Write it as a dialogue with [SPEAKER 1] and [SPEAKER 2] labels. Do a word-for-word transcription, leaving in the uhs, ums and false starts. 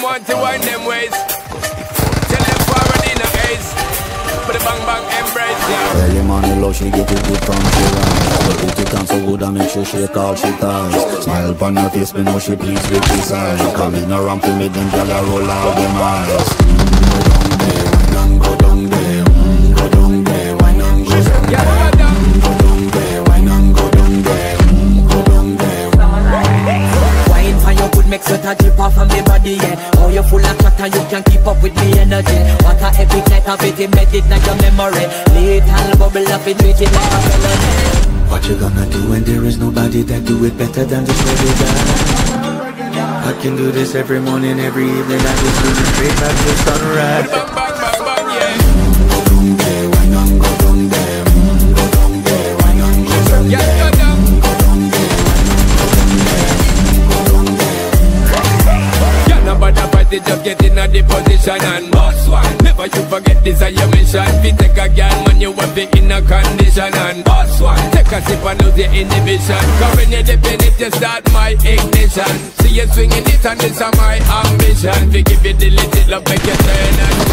[SPEAKER 1] want to wind them ways. Tell them forward in the haze. Put a bang bang embrace, yeah.
[SPEAKER 2] Early morning low, she get it good from she rise. Put it on so good and make sure she call she ties. Smile upon her face, me know she pleased with this eye. Coming around to me, them gyal a roll out them eyes. Mm, go down there, why not go down there? Mm, go down there, why not go down there?
[SPEAKER 1] Yeah, go down.
[SPEAKER 2] Mm, go down there, why not go down there? Mm, go down there.
[SPEAKER 3] Wine for your good, make sweat a drip off of me body, yeah. Oh, you full of chatter, you can keep up with me energy. What a epic night of it, embedded in your memory. Little bubble up, it treat it like a felony.
[SPEAKER 2] What you gonna do when there is nobody that do it better than this lady guy? I can do this every morning, every evening. I just do it straight back to sunrise.
[SPEAKER 1] Bang bang bang bang, yeah.
[SPEAKER 2] Go down there, why not go down there? Go down there, why not go down there?
[SPEAKER 1] Yeah, go down.
[SPEAKER 2] Go down there, why not go down there? Go down there.
[SPEAKER 1] Yeah, nobody fight it, just get in a the position and boss one. Never you forget this is your mission. If you take a girl, man, you want be in a condition and boss one. Take a sip and lose your inhibition. Cause when you dip in it, you start my ignition. See you swinging it and this is my ambition. We give you the little love, make you turn and